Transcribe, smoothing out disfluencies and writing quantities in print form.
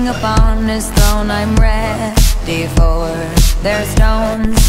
King upon his throne, I'm ready for their stones.